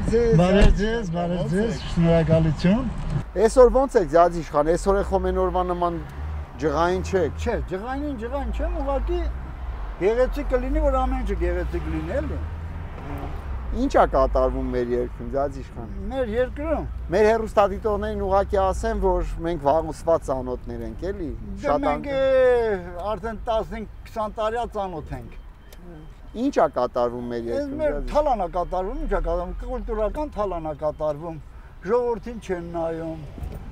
Բարև շնորհակալություն։ Այսօր ո՞նց եք Ձյաձ իշխան, այսօր է խոմեն օրվա նման ջղային չեք։ Չէ, ջղային չեմ, ուղղակի գեղեցիկ կլինի, որ ամեն ինչը գեղեցիկ լինի, էլի։ Ինչ է կատարվում մեր երկրում, Ձյաձ իշխան։ Մեր երկրում Մեր հեռուստադիտողներին ուղղակի ասեմ, որ մենք վաղուսված ծանոթներ ենք, էլի։ Մենք արդեն 15-20 տարի ծանոթ ենք։ Ինչ է կատարվում մեր երկրում։ Մեր թալան է կատարվում, ինչ է կատարվում, կուլտուրական թալան է կատարվում, ժողովրդին չեն նայում։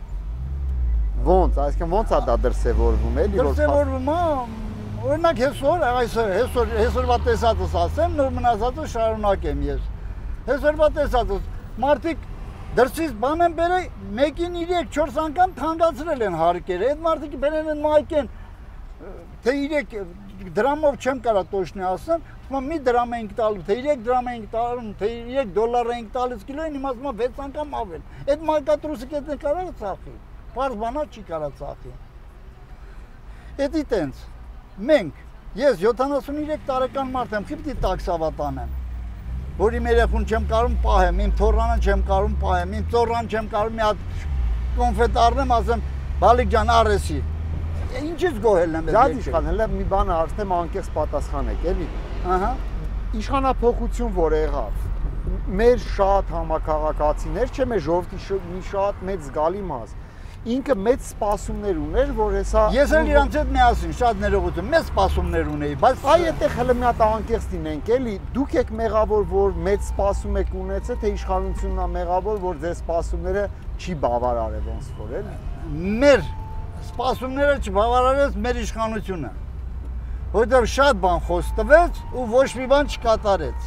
Ոնց, այսինքն ոնց է դա դրսևորվում, էլի որ դրսևորվում է, օրինակ այսօրվա տեսածս ասեմ, նոր մնացածը շարունակեմ ես։ Այսօրվա տեսածս մարդիկ դրսից բան են բերել, մեկին 3-4 անգամ թանկացրել են հարկերը, այդ մարդիկ բերել են մայքեն, թե 3 դրամով չեմ կարա տոշնի ասեմ, մի դրամ ենք տալու, թե 3 դրամ ենք տալու, թե 3 դոլար ենք տալիս կիլոյին, իմաստ 6 անգամ ավել։ Այդ մայկատրուսը կետն կարա ծախի, պարզ բանա չի կարա ծախի։ Էդի տենց, մենք, ես 73 տարեկան մարդ եմ, խիպտի տաքսավատ անեմ, որ իմ երեխուն չեմ կարում պահեմ, իմ թորանը չեմ կարում պահեմ, իմ ծորան չեմ կարում մի հատ կոնֆետ առնեմ, ասեմ, բալիկ ջան արեսի։ Ինչից գոհել եմ Ձյաձ իշխան, հələ մի բան հարցնեմ անկեղծ պատասխանեք, էլի։ Ահա։ Իշխանափոխություն որ եղավ, մեր շատ համակարգացիներ, չէ՞ մեր ժողովրդի մի շատ մեծ զգալի մաս, ինքը մեծ սպասումներ ուներ, որ հեսա Ես էլ իրանց հետ միասին շատ ներողություն, մեծ սպասումներ ունեի, բայց այ այդտեղ հələ մի հատ անկեղծ լինենք, էլի, դուք եք մեղավոր, որ մեծ սպասում եք ունեցել, թե իշխանությունն է մեղավոր, որ ձեր սպասումները չի բավարարել ոնց որ, էլի։ Մեր սպասումները չբավարարեց մեր իշխանությունը, որտեղ շատ բան խոստվեց ու ոչ մի բան չկատարեց։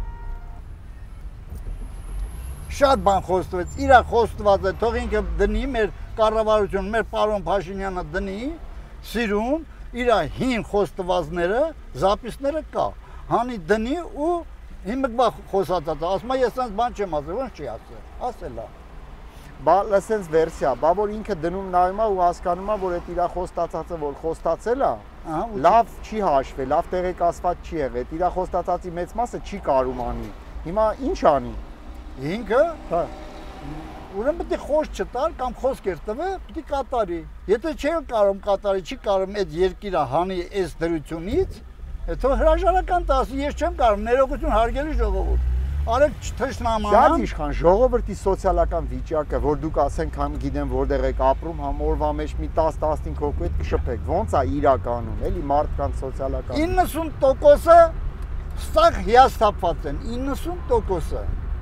Շատ բան խոստվեց, իրա խոստված է, թող ինքը դնի մեր կառավարությունը, մեր պարոն Փաշինյանը դնի, սիրուն, իրա հին խոստվածները, զապիսները կա, հանի դնի ու հիմիկվա խոսած է, ասում է ես այնց բան չեմ ասել, ոնց չի ասել, ասել է։ Բա լսենց վերսիա, բա որ ինքը դնում նայում է ու հասկանում է, որ այդ իրա խոստացածը որ խոստացել է, լավ չի հաշվել, լավ տեղեկացված չի եղել, այդ իրա խոստացածի մեծ մասը չի կարում անի։ Հիմա ինչ անի։ Ինքը, հա, ուրեմն պետք է խոսք չտար կամ խոսքեր տվե, պետք է կատարի։ Եթե չի կարող կատարի, չի կարող այդ երկիրը հանի այս դրությունից, հետո հրաժարական տասի, ես չեմ կարող, ներողություն հարգելի ժողովուրդ։ Արեք թշնամանան։ Ձյաձ իշխան, ժողովրդի սոցիալական վիճակը, որ դուք ասենք համ գիտեմ որտեղ եք ապրում, համ օրվա մեջ մի 10-15 հոգու հետ կշփեք, ոնց է իրականում, էլի մարդկանց սոցիալական 90%-ը ստեղ հիասթափված են, 90%-ը։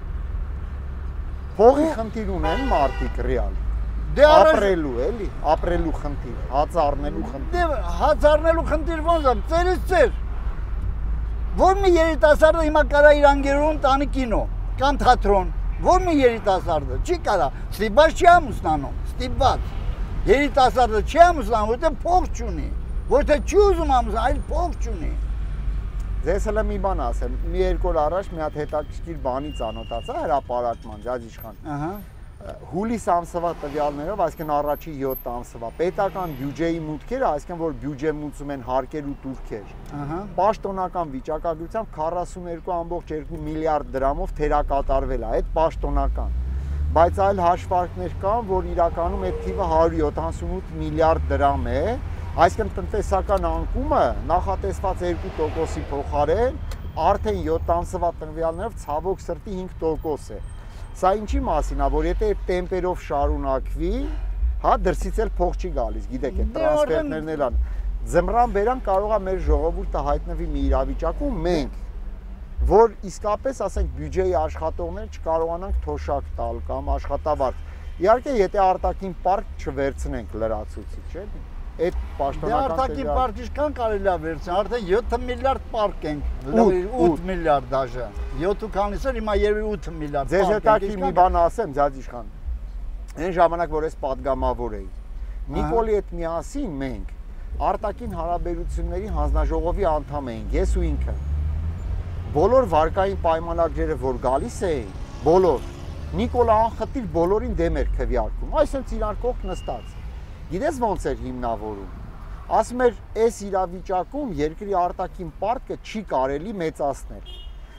Փողի խնդիր ունեն մարդիկ ռեալ։ Ապրելու, էլի, ապրելու խնդիր, հաց առնելու խնդիր։ Դե հաց առնելու խնդիր ոնց է, ծերից ծեր։ Որ մի երիտասարդը հիմա կարա իր անգերուն տանի կինո կամ թատրոն, որ մի երիտասարդը չի կարա, ստիպված չի ամուսնանում, ստիպված։ Երիտասարդը չի ամուսնանում, որտեղ փող չունի, որտեղ չի ուզում ամուսնալ, այլ փող չունի։ Ձեզ հələ մի բան ասեմ, մի երկու օր առաջ մի հատ հետաքրքիր բանի ծանոթացա հրապարակման, Ձյաձ իշխան։ Ահա։ Հուլիս ամսվա տվյալներով, այսինքն առաջի 7 ամսվա պետական բյուջեի մուտքերը, այսինքն որ բյուջե մուծում են հարկեր ու տուրքեր։ Ահա։ Պաշտոնական վիճակագրությամբ 42.2 միլիարդ դրամով թերակատարվել է, այդ պաշտոնական։ Բայց այլ հաշվարկներ կան, որ իրականում այդ թիվը 178 միլիարդ դրամ է, այսինքն տնտեսական անկումը նախատեսված 2%-ի փոխարեն արդեն 7 ամսվա տվյալներով ցավոք սրտի 5% է։ Սա ինչի մասին է, որ եթե տեմպերով շարունակվի, հա դրսից էլ փող չի գալիս, գիտեք, այդ տրանսֆերներն էլ են։ Ձմռան բերան կարող է մեր ժողովուրդը հայտնվի մի իրավիճակում մենք, որ իսկապես, ասենք, բյուջեի աշխատողներ չկարողանանք թոշակ տալ կամ աշխատավարձ։ Իհարկե, եթե արտաքին պարկ չվերցնենք լրացուցիչ, էլի։ Այդ պաշտոնական արտաքին պարկ ինչքան կարելի է վերցնել, արդեն 7 միլիարդ պարկ ենք, 8 միլիարդ դաժե, 7 քանիսը հիմա երևի 8 միլիարդ Ձեզ հետաքրքիր մի բան ասեմ, Ձյաձ իշխան, այն ժամանակ, որ ես պատգամավոր էի, Նիկոլի հետ միասին մենք արտաքին հարաբերությունների հանձնաժողովի անդամ էինք, ես ու ինքը, բոլոր վարկային պայմանագրերը, որ գալիս էին, բոլոր, Նիկոլը անխտիր բոլորին դեմ էր քվեարկում, այսինքն իրար կողք նստած Գիտես ոնց էր հիմնավորում, ասում էր, այս իրավիճակում երկրի արտաքին պարտքը չի կարելի մեծացնել,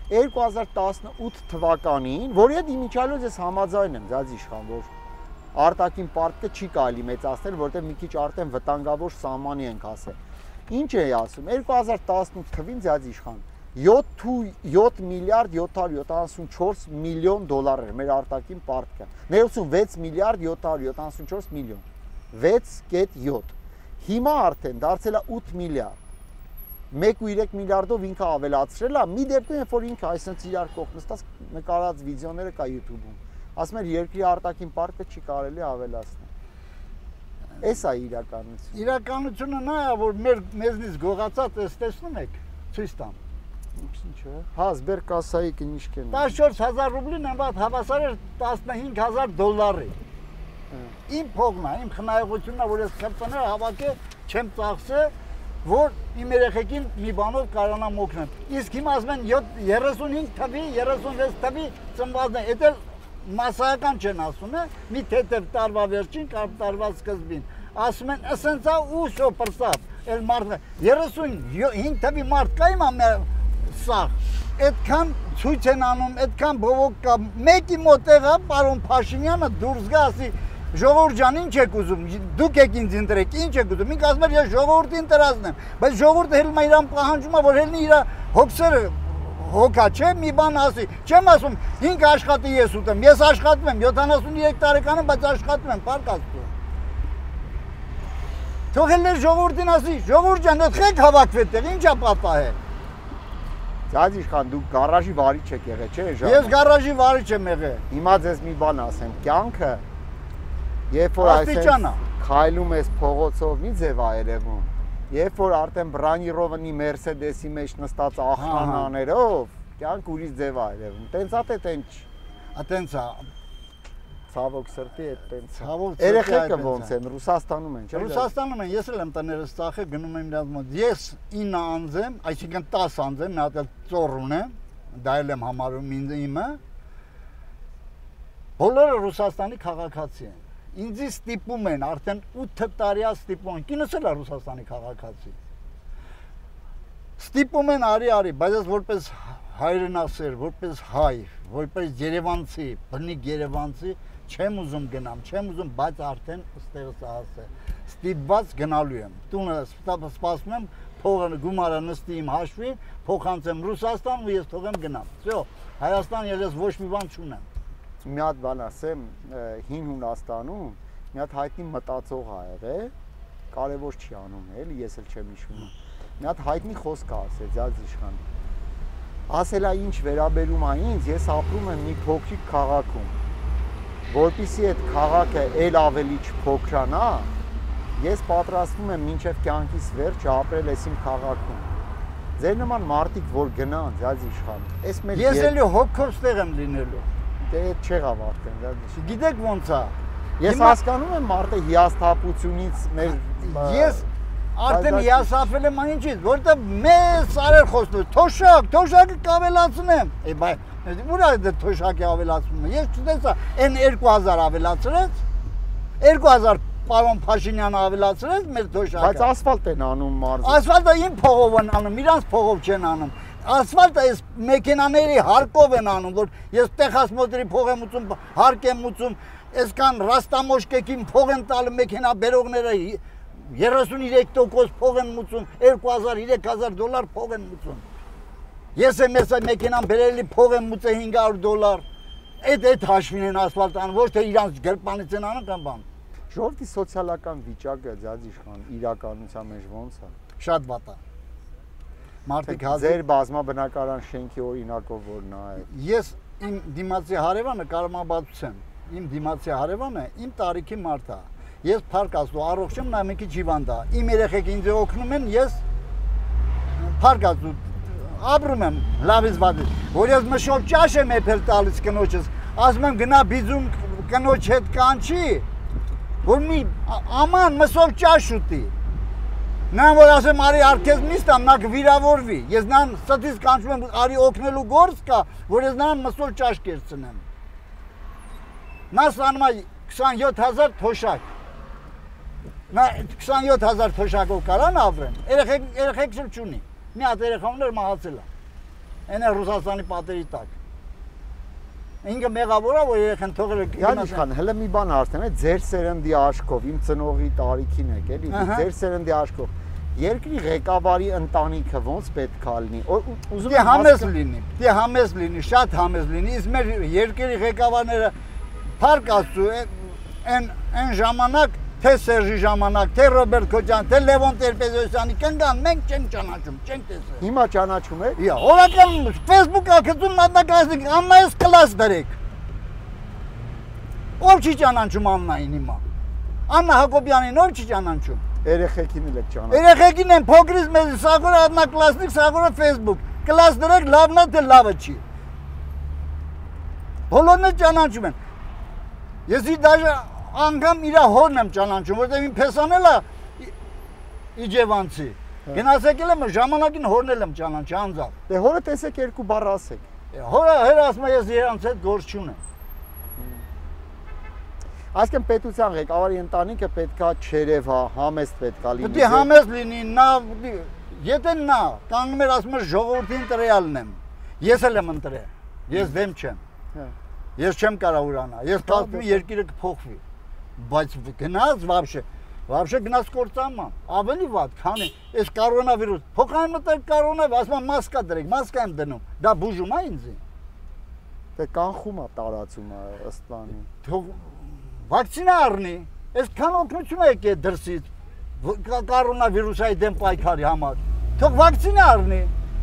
2018 թվականին, որի հետ իմիջիալոց ես համաձայն եմ, ձեզ իշխան, որ արտաքին պարտքը չի կարելի մեծացնել, որտեղ մի քիչ արդեն վտանգավոր սահմանի ենք ասել։ Ինչ է ասում, 2018 թվին ձեզ իշխան 7 միլիարդ 774 միլիոն դոլար էր մեր արտաքին պարտքը, 96 միլիարդ 774 միլիոն, 6.7, հիմա արդեն դարձել է 8 միլիարդ, 1.3 միլիարդով ինքը ավելացրել է, մի դեպքում երբ որ ինքը այսպես իրար կողք նստած նկարած վիդեոները կա YouTube-ում, ասում են երկրի արտաքին պարտքը չի կարելի ավելացնել։ Էս է իրականությունը։ Իրականությունը նա է, որ մեզնից գողացած էս տեսնում եք, ցույց տամ։ Ինչ է։ Հա, Սբերկասայի կնիշկեն։ 14000 ռուբլին ամբողջ հավասար էր 15000 դոլարի։ Իմ փողն է, իմ խնայողությունն է, որ ես քրտները հավաքը չեմ ծախսը, որ իմ երեխեքին մի բանով կարողանամ օգնել։ Իսկ հիմա ասում են 35 թվի, 36 թվի ծնվածն է, դա մասսայական չեն ասում, մի թեթև տարվա վերջին կամ տարվա սկզբին։ Ասում են, ասենց է ու շո պրսավ, էլ մարդը 35 թվի մարդ կա իմ սաղ, այդքան ցույց են անում, այդքան բողոք կա, մեկի մոտ եղա պարոն Փաշինյանը դուրս գա ասի ժողովուրդ ջան, ինչ եք ուզում, դուք եք ինձ ընտրեք, ինչ եք ուզում, ինք ասում էր ես ժողովրդին տրազնեմ, բայց ժողովուրդը հելմա իրան պահանջում է, որ հելնի իր հոգսերը հոգա չէ, մի բան ասի, չեմ ասում, ինք աշխատի ես ուտեմ, ես աշխատում եմ, 73 տարեկան եմ, բայց աշխատում եմ, պարկ աստծո։ Թող հելներ ժողովուրդին ասի, ժողովուրդ ջան, եք հավաքվեք տեղ, ինչ է պատահել։ Ձեզ իշխան դուք գարաժի վարիչ եք եղել, չէ՞, ժամ։ Ես գարաժի վարիչ եմ եղել։ Հիմա ձեզ մի բան ասեմ, կյանքը երբ որ այսպես քայլում ես փողոցով, մի ձև է երևում։ Երբ որ արդեն բրանիրովնի Մերսեդեսի մեջ նստած ախրանաներով, կյանք ուրիշ ձև է երևում։ Տենց է թե տենց։ Ատենց է։ Ցավոք սրտի է տենց։ Ցավոք երեխեքը ոնց են, Ռուսաստանում են, չէ՞։ Ռուսաստանում են, ես էլ եմ տներս ծախել, գնում եմ նրանց մոտ։ Ես 9 անձ եմ, այսինքն 10 անձ եմ, մի հատ էլ ծոռ ունեմ, դա էլ եմ համարում իմը։ Բոլորը Ռուսաստանի քաղաքացի են։ Ինձ ստիպում են, արդեն 8 տարի ստիպում են, կինս էլ է Ռուսաստանի քաղաքացի։ Ստիպում են արի, բայց ես որպես հայրենասեր, որպես հայ, որպես երևանցի, բնիկ երևանցի չեմ ուզում գնամ, չեմ ուզում, բայց արդեն ստեղս ասել։ Ստիպված գնալու եմ։ Տունը սպասում եմ, փողը գումարը նստի իմ հաշվին, փոխանցեմ Ռուսաստան ու ես թողեմ գնամ։ Всё, Հայաստան ես ոչ մի բան չունեմ։ Մի հատ բան ասեմ, հին Հունաստանում մի հատ հայտնի մտածող ա եղել, կարևոր չի անում, էլի ես էլ չեմ հիշում։ Մի հատ հայտնի խոսք ա ասել, ձեզ իշխան։ Ասելա ինչ վերաբերում է ինձ, ես ապրում եմ մի փոքրիկ քաղաքում, որպեսզի այդ քաղաքը ել ավելի չփոքրանա, ես պատրաստվում եմ մինչև կյանքիս վերջը ապրել ես իմ քաղաքում։ Ձեր նման մարդիկ, որ գնան, ձեզ իշխան, այս մեր ես էլի հոգով ստեղ եմ լինելու։ Դե չեղավ արդեն, դա գիտեք ոնց է։ Ես հասկանում եմ մարդը հիասթափությունից մեր ես արդեն հիասթափել եմ այնչից, որտեղ մեծ սարեր խոսում, թոշակը կավելացնեմ։ Բայց ուր է դա թոշակի ավելացումը։ Ես չտեսա, այն 2000 ավելացրեց, 2000 պարոն Փաշինյանը ավելացրեց մեր թոշակը։ Բայց ասֆալտ են անում մարզը։ Ասֆալտը իմ փողով են անում, իրանց փողով չեն անում։ Ասֆալտը այս մեքենաների հարկով են անում, որ ես Տեխասմոտրի փող եմ ուծում, հարկ եմ ուծում, այսքան ռաստամոշկեքին փող են տալու մեքենա բերողները 33% փող են ուծում, 2000-3000 դոլար փող են ուծում։ Ես եմ այս մեքենան բերելի փող եմ ուծել $500։ Այդ հաշվին են ասֆալտ անում, ոչ թե իրանց գրպանից են անում կամ բան։ Ժողովրդի սոցիալական վիճակը ձեզ իշխան իրականության մեջ ոնց է։ Շատ վատ է։ Մարդիկ ձեր բազմաբնակարան շենքի օրինակով որ նայեք։ Ես իմ դիմացի հարևանը կարմաբացուցեմ։ Իմ դիմացի հարևանը իմ տարիքի մարդ է։ Ես փառք Աստծո առողջ եմ, նա մի քիչ հիվանդ է։ Իմ երեխեք ինձ օգնում են, ես փառք Աստծո ապրում եմ լավից վատից։ Որ ես մշոտ ճաշ եմ եփել տալիս կնոջս, ասում եմ գնա բիզում կնոջ հետ կանչի, որ մի աման մսով ճաշ ուտի։ Նա որ ասեմ արի արկես միստամ, նա կվիրավորվի։ Ես նրան ստից կանչում եմ արի օգնելու գործ կա, որ ես նրան մսով ճաշ կերցնեմ։ Նա ստանում է 27000 թոշակ։ Նա 27000 թոշակով կարան ապրեն։ Երեխեք էլ չունի։ Մի հատ երեխա ուներ մահացել է։ Այն է Ռուսաստանի պատերի տակ։ Ինքը մեղավոր է, որ երեխան թողել է։ Յաջիշքան, հələ մի բան հարցնեմ, ձեր սերնդի աշկով, իմ ծնողի տարիքին եք, էլի, ձեր սերնդի աշկով։ Երկրի ղեկավարի ընտանիքը ոնց պետք է լինի։ Ուզում եմ համեզ լինի, դե համեզ լինի, շատ համեզ լինի, իսկ մեր երկրի ղեկավարները փառք Աստծո, այն ժամանակ թե Սերժի ժամանակ, թե Ռոբերտ Քոչյան, թե Լևոն Տեր-Պետրոսյանի կնգան, մենք չենք ճանաչում, չենք տեսել։ Հիմա ճանաչում եք։ Իա, օրական Facebook-ը գծում մատնականացնի, Աննայից կլաս դրեք։ Ով չի ճանաչում Աննային հիմա։ Աննա Հակոբյանին ով չի ճանաչում։ Երեխեքին էլ եք ճանաչում։ Երեխեքին են փոքրից մեծ, սաղորը одноклассник, սաղորը Facebook։ Կլաս դրեք, լավն է թե լավը չի։ Բոլորն էլ ճանաչում են։ Ես դաժե անգամ իր հորն եմ ճանաչում, որտեղ իմ փեսան էլ է Իջևանցի։ Գնացել եմ ժամանակին հորն եմ ճանաչի անձամբ։ Դե հորը տեսեք երկու բառ ասեք։ Հորը ասում է ես իրանց հետ գործ չունեմ։ Այսինքն պետության ղեկավարի ընտանիքը պետքա չերևա, համեստ պետքա լինի։ Պետք է համեստ լինի, նա եթե նա կանգնում էր ասում է ժողովրդին տրեալն եմ։ Ես էլ եմ ընտրել։ Ես դեմ չեմ։ Ես չեմ կարող ուրանա։ Ես կարծում եմ երկիրը կփոխվի։ Բայց գնաց вообще գնաց կործանման, ավելի վատ, քան այս կորոնավիրուս, փոխային մտել կորոնավ, ասում եմ մասկա դրեք, մասկա եմ դնում, դա բուժում է ինձ։ Դե կանխում է տարածում է ըստ բանի։ Թող վակցինա առնի, այսքան օգնություն է եկել դրսից կորոնավիրուսի դեմ պայքարի համար։ Թող վակցինա առնի։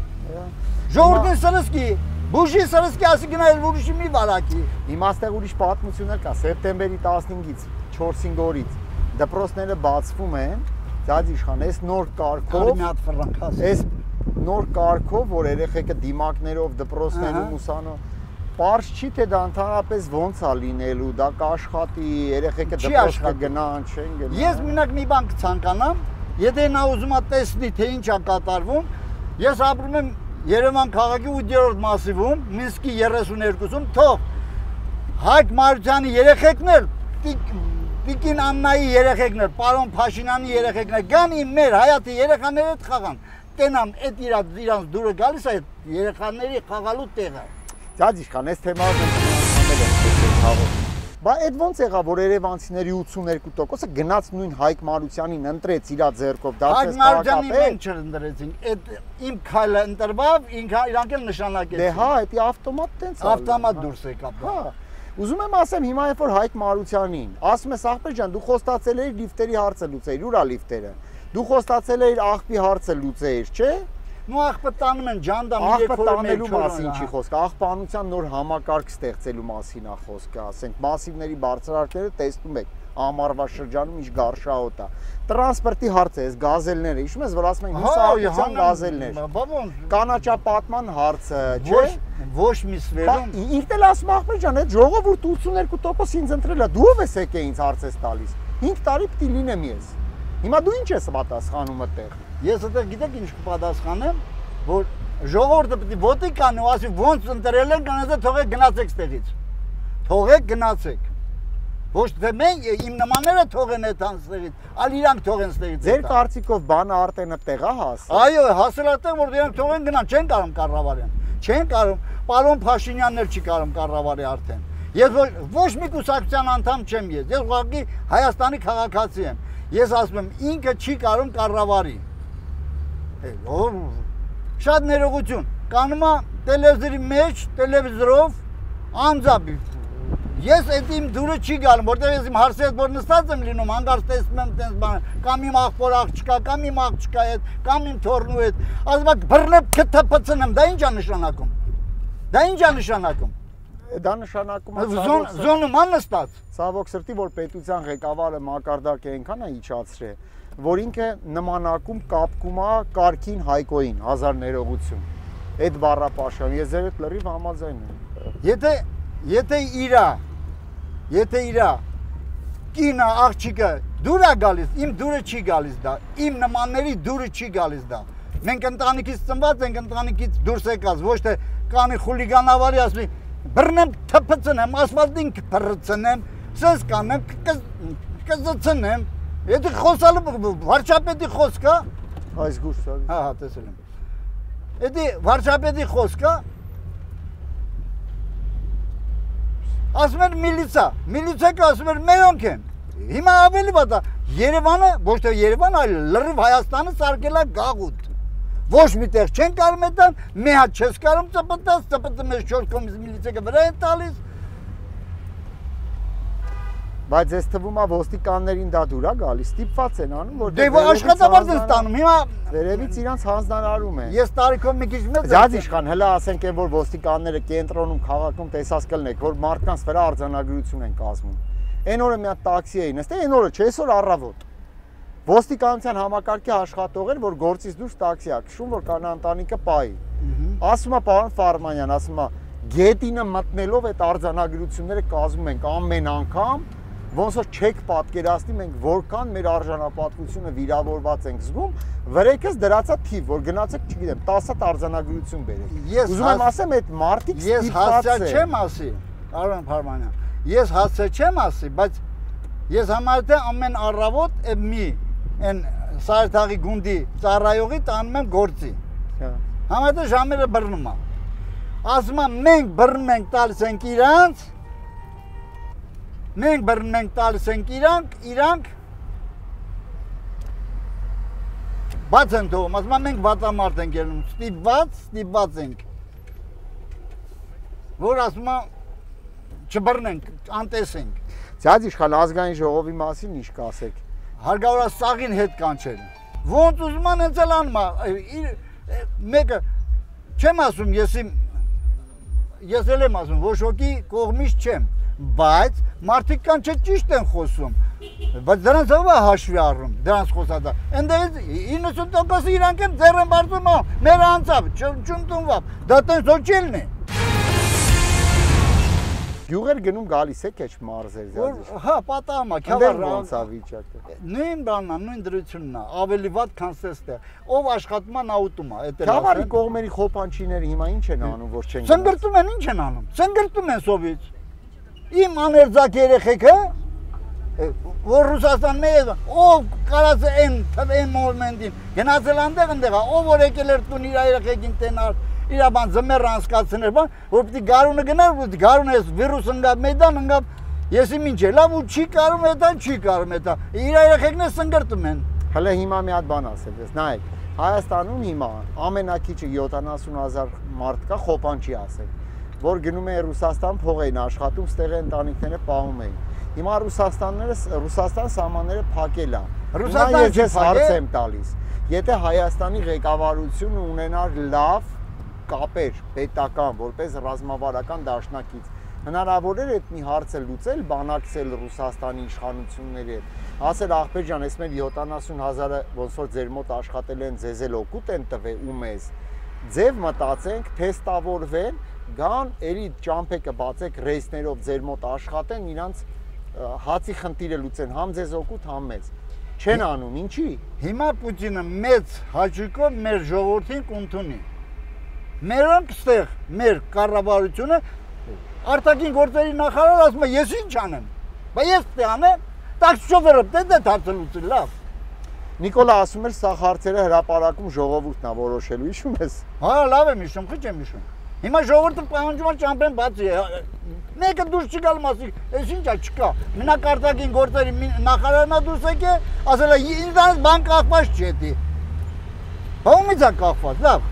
Ժողովրդին սրսկի, բուժի սրսկի, ասի գնալ ուրիշի մի վարակի։ Հիմա այստեղ ուրիշ պատմություններ կա, սեպտեմբերի 15-ից 4-5 օրից դպրոցները բացվում են, ձյաձ իշխան, այս նոր կարգով, այս նոր կարգով, որ երեխեքը դիմակներով դպրոցներում ուսանո, պարզ չի թե դա ընդհանրապես ոնց է լինելու, դա կաշխատի, երեխեքը դպրոց կգնան, չեն գնան։ Ես մենակ մի բան կցանկանամ, եթե նա ուզում է տեսնի, թե ինչ է կատարվում, ես ապրում եմ Երևան քաղաքի 8-րդ մասիվում, Մինսկի 32-ում, թող Հայկ Մարությանի երեխեքն էլ, Տիկին Աննայի երեխեքն էլ, պարոն Փաշինյանի երեխեքն էլ, գան իմ մեր հայատի երեխաները հետ խաղան, տենամ էդ իրանց դուրը գալիս է երեխաների խաղալու տեղը։ Ձյաձ իշխան, այս թեմայով մենք խաղով։ Բա այդ ոնց եղավ, որ երևանցիների 82%-ը գնաց նույն Հայկ Մարությանին ընտրեց իր ձեռքով, դարձեց քաղաքապետ։ Հայկ Մարությանին մենք չընտրեցինք, այդ իմ քայլը ընտրվավ, իրանք էլ նշանակեցին։ Դե հա, դա ավտոմատ տենց է։ Ավտոմատ դուրս եկավ։ Հա։ Ուզում եմ ասեմ հիմա երբ որ Հայկ Մարությանին, ասում ես ախպեր ջան, դու խոստացել էիր լիֆտերի հարցը լուծեիր, ուրա լիֆտերը։ Դու խոստացել էիր աղբի հարցը լուծեիր, չէ՞։ Նու աղբը տանում են ջանդամ աղբը տանելու մասին չի խոսքը, աղբանության նոր համակարգ ստեղծելու մասին է խոսքը, ասենք մասիվների բարձրարկները տեսնում եք ամառվա շրջանում ինչ գարշահոտ է։ Տրանսպորտի հարցը, այս գազելները, հիշում ես որ ասում են հուսահատության գազելներ։ Կանաչապատման հարցը, չէ՞։ Ոչ մի սվերում։ Ինքն էլ ասում աղբեր ջան, այդ ժողովուրդ 82% ինձ ընտրել է, դու ով ես եկե ինձ հարց ես տալիս։ 5 տարի պիտի լինեմ ես։ Հիմա դու ինչ ես պատասխանում այդտեղ։ Ես այդտեղ գիտեք ինչ կպատասխանեմ, որ ժողովուրդը պիտի ոտի կանի ու ասի ոնց ընտրել են, կանացը թողեք գնացեք ստեղից։ Թողեք գնացեք։ Ոչ թե մենք իմ նմանները թողեն այդ անստեղից, այլ իրանք թողեն ստեղից։ Ձեր կարծիքով բանը Արտենը տեղա հասել։ Այո, հասել է տեղ, որ իրանք թողեն գնան, չեն կարող կառավարեն։ Չեն կարող, պարոն Փաշինյանն էլ չի կարող կառավարի արդեն։ Ես ոչ մի կուսակցության անդամ չեմ ես։ Ես ուղղակի Հայաստանի քաղաքացի եմ։ Ես ասում եմ, ինքը չի կարող կառավարի։ Շատ ներողություն, կանում է տելևիզորի մեջ, տելևիզորով անձամբ։ Ես այդ իմ դուրը չի գալում, որտեղ ես իմ հարցի հետ որ նստած եմ լինում, հանգարց տեսնում եմ տենց բան, կամ իմ աղբոր աղջկա, կամ իմ աղջկա հետ, կամ իմ թորնու հետ, ասում եմ բռնեմ քթփցնեմ, դա ինչ է նշանակում։ Դա ինչ է նշանակում։ Դա նշանակում է զոնում է նստած։ Ցավոք սրտի, որ պետության ղեկավարը մակարդակը այնքան է իջացրել, որ ինքը նմանակում կապկում է Կարքին Հայկոյին, հազար ներողություն։ Այդ բառապաշարը ես ձեր հետ լրիվ համաձայն եմ։ Եթե իրա կինը աղջիկը դուր է գալիս, իմ դուրը չի գալիս դա, իմ նմանների դուրը չի գալիս դա։ Մենք ընտանիքից ծնված ենք, ընտանիքից դուրս եկած, ոչ թե կանի խուլիգանավարի ասի բռնեմ թփցնեմ, ասֆալտին կփռցնեմ, սենց կանեմ, կզցնեմ։ Եթե խոսալու վարչապետի խոսք է, այս գուշտը։ հա, տեսել եմ։ Էդի վարչապետի խոսքը ասում են միլիցիա ասում են մերոնք են։ Հիմա ավելի վատ է, Երևանը, ոչ թե Երևան, այլ լրիվ Հայաստանը սարքել է գաղութ։ Ոչ միտեղ չեն կարող մտան, մի հատ չես կարող ծպտած, ծպտը մեզ 4 կողմից միլիցիա վրա են տալիս։ Բայց ես թվում է ոստիկաններին դա դուր է գալիս, ստիպված են անում, որ դե աշխատավարձ են ստանում, հիմա վերևից իրանց հանձնարարում են։ Ես տարիքով մի քիչ մեծ Ձյաձ իշխան, հələ ասենք են, որ ոստիկանները կենտրոնում, քաղաքում տեսած կլնեք, որ մարդկանց վրա արձանագրություն են կազմում։ Այն օրը մի հատ տաքսի էի նստել, այն օրը չէ, այսօր առավոտ։ Ոստիկանության համակարգի աշխատողներ, որ գործից դուրս տաքսի ա քշում, որ կանա ընտանիքը պայի։ Ասում է պարոն Ֆարմանյան, ասում է գետինը մտնելով այդ արձանագրությունները կազմում ենք ամեն անգամ, ոնց որ չեք պատկերացնի մենք որքան մեր արժանապատվությունը վիրավորված ենք զգում, վրեքս դրացա թիվ, որ գնացեք, չգիտեմ, 10 հատ արձանագրություն բերեք։ Ուզում եմ ասեմ, այդ մարդիկ ստիպված են։ Ես հասցե չեմ ասի, Արոն Ֆարմանյան։ Ես հասցե չեմ ասի, բայց ես համարում եմ ամեն առավոտ մի այն Սարթաղի գունդի ծառայողի տանում եմ գործի։ Համարում եմ ժամերը բռնում է։ Ասում եմ մենք բռնում ենք տալիս ենք իրանց Մենք բռնում ենք տալիս ենք իրանք բաց են թողում, ասում եմ մենք վատամարդ ենք ելնում, ստիպված ենք, որ ասում եմ չբռնենք, անտեսենք։ Ձյաձ իշխան ազգային ժողովի մասին ինչ կասեք։ Հարգավորը սաղին հետ կանչել։ Ոնց ուզում են հենց էլ անում մեկը չեմ ասում, ես էլ եմ ասում, ոչ ոքի կողմից չեմ, բայց մարդիկ կան չէ ճիշտ են խոսում, բայց դրանց ով է հաշվի առնում, դրանց խոսածը, այնտեղից 90% իրանք են ձեռ են բարձում, մեր անցավ, չընդունվավ, դա տենց ոչելն է։ Գյուղեր գնում գալիս է քեչ մարզեր ձյաձ։ Հա, պատահում է, քյավառ ոնց է վիճակը։ Նույն բանն է, նույն դրությունն է, ավելի վատ քան ստեղ։ Ով աշխատում է, նա ուտում է, էդ էլ ասեմ։ Քյավառի կողմերի խոփանչիները հիմա ինչ են անում, որ չեն գնում։ Սնգրտում են, ինչ են անում։ Սնգրտում են սովից։ Իմ աներձակ երեխեքը, որ Ռուսաստանն է, ով կարած այն մոմենտին գնացել այնտեղ, ով որ եկել էր տուն իր երեխեքին տենար, իր բան զմեր անցկացներ, բան, որ պիտի գարունը գնար, որ գարունը էս վիրուս ընկավ, մեդան ընկավ, եսի ինչ է, լավ ու չի կարում էտա, չի կարում էտա, իր երեխեքն է սնգրտում են։ Հələ հիմա մի հատ բան ասել ես, նայեք, Հայաստանում հիմա ամենակիչը 70,000 մարդ կա, խոփանչի ասել, որ գնում է Ռուսաստան փող էին աշխատում, ստեղ ընտանիքները պահում էին։ Հիմա Ռուսաստան սահմանները փակել է։ Ռուսաստանը ես հարց եմ տալիս։ Եթե Հայաստանի ղեկավարությունը ունենար լավ կապեր պետական, որպես ռազմավարական դաշնակից, հնարավոր էր այդ մի հարցը լուծել, բանակցել Ռուսաստանի իշխանությունների հետ։ Ասել ախպեր ջան, այս մեր 70,000-ը ոնց որ ձեր մոտ աշխատել են, ձեզ էլ օգուտ են տվել ու մեզ։ Ձև մտածենք, թեստավորվեն, գան, էլի ճամփեկը բացեք ռեյսներով ձեր մոտ աշխատեն, իրանց հացի խնդիրը լուծեն, համ ձեզ օգուտ, համ մեզ։ Չեն անում, ինչի։ Հիմա Պուտինը մեծ հաճույքով մեր ժողովրդին կընդունի։ Մերոնք ստեղ մեր կառավարությունը արտաքին գործերի նախարարը ասում է ես ինչ անեմ։ Բայց ես դե անեմ, տաքսի շոֆերը դե հարցը լուծի լավ։ Նիկոլա ասում էր սա հարցերը հրապարակում ժողովուրդն է որոշելու, հիշում ես։ Հա, լավ եմ հիշում, քիչ եմ հիշում։ Հիմա ժողովուրդը պահանջում է ճամփեն բացի։ Մեկը դուրս չգալ մասի, այս ինչա չկա։ Մենակ արտաքին գործերի նախարարն է դուրս եկել, ասել է ինձանից բան կախված չէ դի։ Բա ումից է կախված, լավ։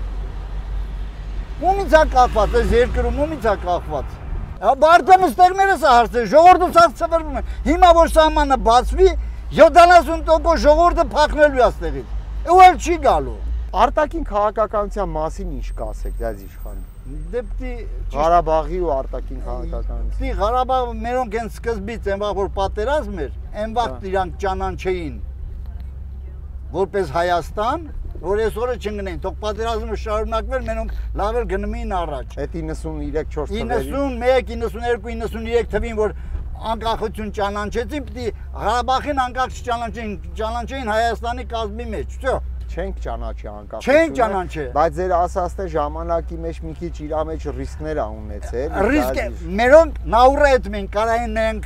Ումից է կախված, այս երկրում ումից է կախված։ Արդեն ստեղները սա հարցեր, ժողովուրդը սա ծվրվում է։ Հիմա որ սահմանը բացվի, 70% ժողովուրդը փախնելու է ստեղից։ Ու էլ չի գալու։ Արտաքին քաղաքականության մասին ինչ կասեք, ձեզ իշխան։ Դեպի Ղարաբաղի ու արտաքին քաղաքականության։ Դի Ղարաբաղը մերոնք են սկզբից այն վաղ որ պատերազմ էր, այն վաղ իրանք ճանաչեին որպես Հայաստան, որ այսօրը չընկնեն, թող պատերազմը շարունակվեր, մենոնք լավ էլ գնումին առաջ։ Այդ 93-4 թվերի 91, 92, 93 թվին, որ անկախություն ճանաչեցին, պիտի Ղարաբաղին անկախ չճանաչեին Հայաստանի կազմի մեջ, всё։ Չենք ճանաչի անկախությունը։ Չենք ճանաչի։ Բայց ձեր ասածն է ժամանակի մեջ մի քիչ իր մեջ ռիսկներ ա ունեցել։ Ռիսկ մերոնք նաուրը այդ մենք կարային ենք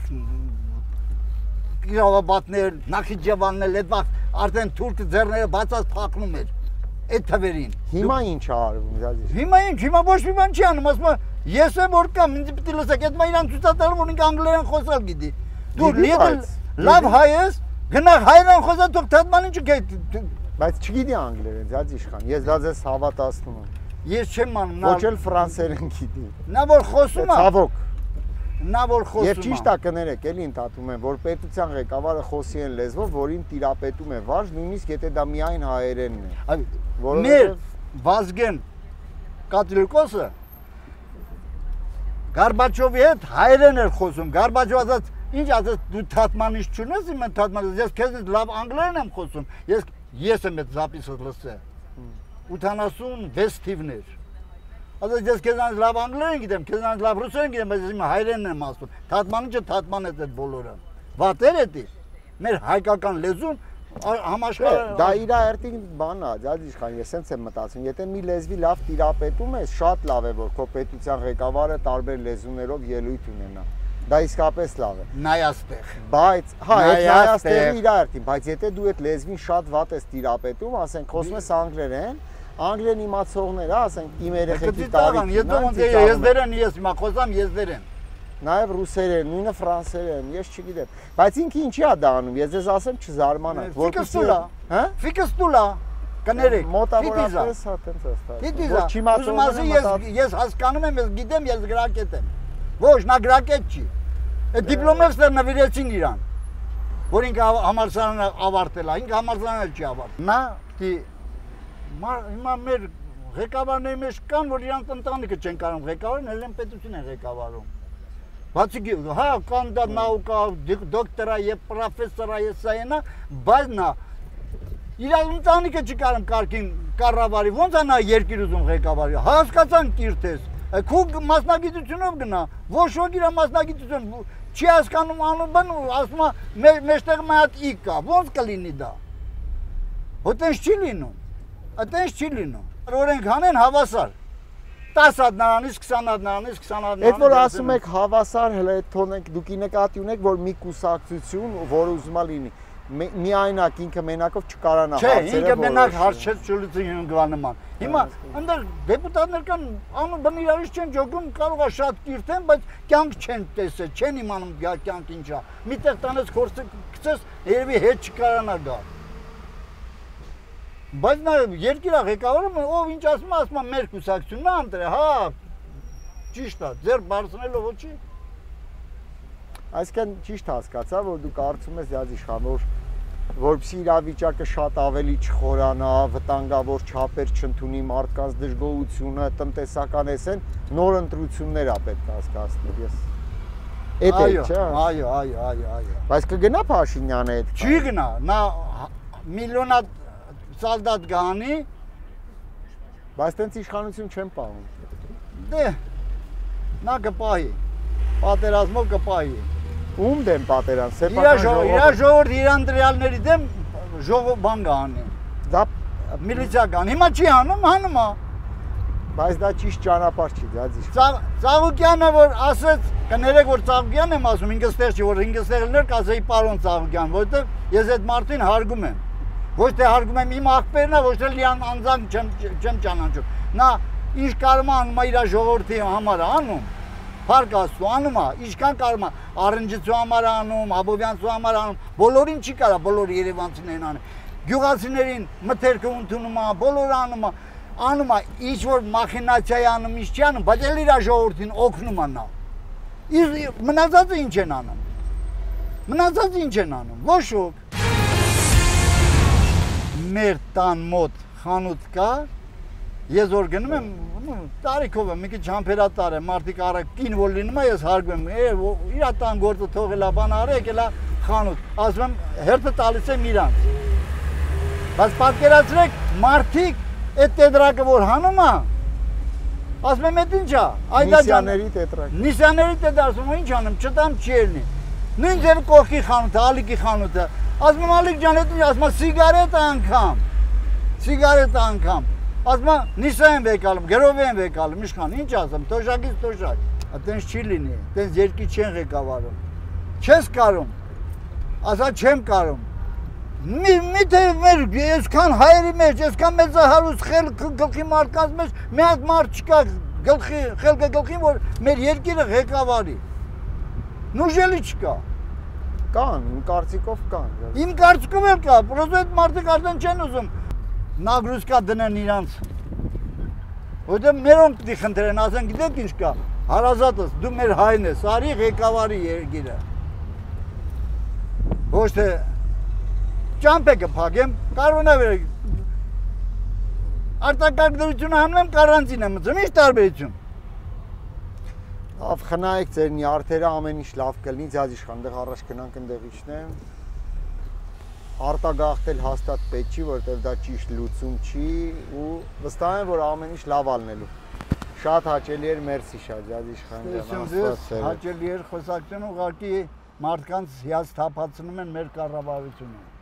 իրավաբաններ, Նախիջևանն էլ այդ վաղ արդեն թուրքը ձեռները բացած փակնում էր։ այդ թվերին։ Հիմա ինչ է արվում, Զազիշ։ Հիմա ինչ, հիմա ոչ մի բան չի անում, ասում է, ես եմ որ կամ, ինձ պիտի լսեք, այդ մա իրան ցուցադրում, որ ինք անգլերեն խոսալ գիտի։ Դու լավ հայ ես, գնա հայերեն խոսա, թող թատման ինչ գետ։ Բայց չգիտի անգլերեն, Զազիշ խան, ես դա ձեզ հավատացնում եմ։ Ես չեմ անում, Ոչ էլ ֆրանսերեն գիտի։ նա որ խոսում է, Ցավոք։ նա որ խոսում է։ Եվ ճիշտ է կներեք, էլի ընդհատում եմ, որ պետության ղեկավարը խոսի են լեզվով, որին տիրապետում է վարժ, նույնիսկ եթե դա միայն հայերենն է։ Մեր Վազգեն Կաթոլիկոսը Գարբաչովի հետ հայերեն էր խոսում։ Գարբաչովը ասաց, ինչ ասաց, դու թատմանիչ չունես, իմ թատմանիչ, ես քեզ լավ անգլերեն եմ խոսում։ Ես եմ այդ զապիսը լսել։ 86 թիվներ։ Ասաց, ես քեզանից լավ անգլերեն գիտեմ, քեզանից լավ ռուսերեն գիտեմ, բայց իմ հայերենն եմ ասում։ Թատմանիչը թատման է այդ բոլորը։ Վատեր է դի։ Մեր հայկական լեզուն համաշխարհ դա իր երթին բան է, Զազիշ խան, ես հենց եմ մտածում, եթե մի լեզվի լավ տիրապետում ես, շատ լավ է, որ քո պետության ղեկավարը տարբեր լեզուներով ելույթ ունենա։ Դա իսկապես լավ է։ նայաստեղ։ Բայց, հա, այդ նայաստեղը իր երթին, բայց եթե դու այդ լեզվին շատ վատ ես տիրապետում, ասենք խոսում ես անգլերեն, անգլերեն իմացողները, ասենք իմ երեխեքի տարիքին, ես հիմա խոսամ եզերեն։ Նաև ռուսերեն, նույնը ֆրանսերեն, ես չգիտեմ։ Բայց ինքը ինչի է դա անում, ես ձեզ ասեմ չզարմանաք, որպեսզի հա? Ֆիկստուլա կներեք։ Մոտավորապես հա տենց է ստացվում։ Դիտիզա, ուզում ասի ես հասկանում եմ, ես գիտեմ, ես գրակետ եմ։ Ոչ, նա գրակետ չի։ Այդ դիպլոմները նվիրեցին իրան, որ ինքը համալսարանը ավարտել է, ինքը համալսարանը չի ավարտել։ Նա հիմա մեր ղեկավարների մեջ կան, որ իրանց ընտանիքը չեն կարող ղեկավարեն, հենց պետություն են ղեկավարում։ Բացի հա կանդա նաուկա դոկտորա եւ պրոֆեսորա եսայնա բայց նա իր ընտանիքը չկարում կարգին կառավարի ոնց է նա երկիր ուզում ղեկավարի հասկացան կիրթես քու մասնագիտությունով գնա ոչ ոք իր մասնագիտություն չի հասկանում անում բան ասում է մեջտեղ մի հատ ի կա ոնց կլինի դա հոտենս չի լինում այտենց չի լինում օրենք հանեն հավասար 10 հատ նրանից 20 հատ նրանից 20 հատ նրանից Այդ որ ասում եք հավասար հələ թողնենք դուք նկատի ունեք որ մի կուսակցություն որ ուզում է լինի միայնակ ինքը մենակով չկարանա հարցերը չէ ինքը մենակ հարցեր չլուծի գանման հիմա այնտեղ դեպուտատներ կան անում բն իրարից չեն ջոգում կարող է շատ կիրթեն բայց կյանք չեն տեսել չեն իմանում կյանք ինչա միտեղ տանես խորցը գցես երևի հետ չկարանա գա Բայց նա երկիրա ղեկավարը ով ինչ ասում է մեր կուսակցությունն է անտր հա ճիշտ է ձեր բարձնելով ոչի Այսինքն ճիշտ հասկացա որ դու կարծում ես Զազիշ խան որպեսզի իրավիճակը շատ ավելի չխորանա վտանգավոր չափեր չընդունի մարդկանց դժգոհությունը տնտեսական էսեն նոր ընտրություններ է պետք հասկացնել ես Էդ է չէ այո Բայց կգնա Փաշինյանը այդ Չի գնա նա միլիոնա Սալդատ գանի Բայց տենց իշխանություն չեն պահում Դե նա կպահի պատերազմով կպահի Ում դեմ պատերազմ սեփական ժողովուրդ իրան դրյալների դեմ ժողով բան գանի Դա միլիցիա գան հիմա չի հանում է Բայց դա ճիշտ ճանապարհ չի Զազիշ Ծաղուկյանը որ ասեց կներեք որ Ծաղուկյանն եմ ասում ինքը ստեղ չի որ ինքը ստեղելներ կասեի պարոն Ծաղուկյան որովհետև ես այդ մարդին հարգում եմ Ոչ թե հարգում եմ իմ աղբերն է, ոչ թե լիան անձանք չեմ ճանաչում։ Նա ինչ կարում է անում իր ժողովրդի համար անում, փառք Աստծո անում է, ինչքան կարում է Արնջիցու համար անում, Աբովյանցու համար անում, բոլորին չի կարա, բոլոր երևանցիներին անում։ Գյուղացիներին մթերքը ընդունում է, բոլորը անում է, ինչ որ մախինացիա է անում, ինչ չի անում, բայց էլ իր ժողովրդին օգնում է նա։ Մնացածը ինչ են անում։ Մնացածը ինչ են անում։ Ոչ ոք մեր տան մոտ խանութ կա ես որ գնում եմ տարիքով եմ մի քիչ համբերատար եմ մարդիկ առակ կին որ լինում է ես հարգում եմ իր տան գործը թողելա բան արել եկելա խանութ ասում եմ հերթը տալիս եմ իրանց բայց պատկերացրեք մարդիկ այդ տետրակը որ հանում է ասում եմ այդ ինչա Նիսյաների տետրակ Նիսյաների տետրակ ասում եմ ինչ անեմ չտամ չի ելնի նույն ձեր կողքի խանութը ալիքի խանութը Ասում եմ Ալիկ ջան, այդ ասում եմ սիգարետը անգամ, ասում եմ նիսա եմ վեկալում, գրով եմ վեկալում, իշխան, ինչ ասեմ, տոշակից տոշակ, այդպես չի լինի, այդպես երկի չեն ղեկավարում, չես կարում, ասա չեմ կարում, Միթե մեր այսքան հայերի մեջ, այսքան մեծ հարուստ գլխի մարդկանց մեջ մի հատ մարդ չկա խելքը գլխին, որ մեր երկիրը ղեկավարի։ Նուժելի չկա։ Կան, իմ կարծիքով կան։ Իմ կարծիքով էլ կա, պրոստը այդ մարդիկ արդեն չեն ուզում նագրուսկա դնեն իրանց։ Որտեղ մերոնք պիտի խնդրեն, ասեն գիտեք ինչ կա, հարազատս, դու մեր հայն ես, արի ղեկավարի երկիրը։ Ոչ թե ճամպեկը փակեմ, կարողանա վերեք։ Արտակարգ դրությունը համնեմ կարանտին եմ մտցում, ինչ տարբերություն։ Լավ, խնայեք ձեր նյարդերը, ամեն ինչ լավ կլինի, ձեզ իշխան դեղ առաջ գնանք ընդեղ իջնեմ։ Արտագաղթել հաստատ պետք չի, որովհետև դա ճիշտ լուծում չի ու վստահ եմ, որ ամեն ինչ լավ ալնելու։ Շատ հաճելի էր, մերսի շատ, ձեզ իշխան ջան։ Հաճելի էր խոսակցությունը, ուղղակի մարդկանց հիասթափացնում են մեր կառավարությունը։